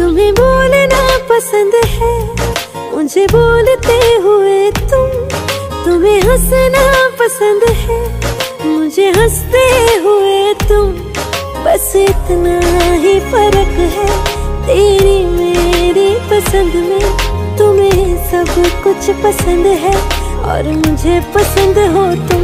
तुम्हें बोलना पसंद है, मुझे बोलते हुए तुम्हें हंसना पसंद है, मुझे हंसते हुए तुम। बस इतना ही फर्क है तेरी मेरी पसंद में। तुम्हें सब कुछ पसंद है और मुझे पसंद हो तुम।